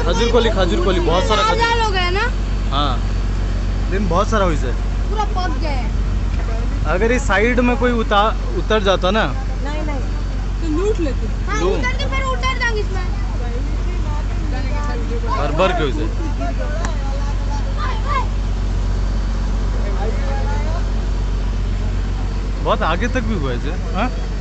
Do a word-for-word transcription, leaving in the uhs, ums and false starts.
खजूर कोली खजूर कोली बहुत सारा खजूर हो गया ना। हाँ लेकिन बहुत सारा हुई से पूरा पक गया। अगर इस साइड में कोई उतार उतर जाता ना नहीं नहीं तो लूट लेते। हाँ, उतर के फिर उतर जाएंगे इसमें भर भर के उसे। बहुत आगे तक भी हुआ है। हाँ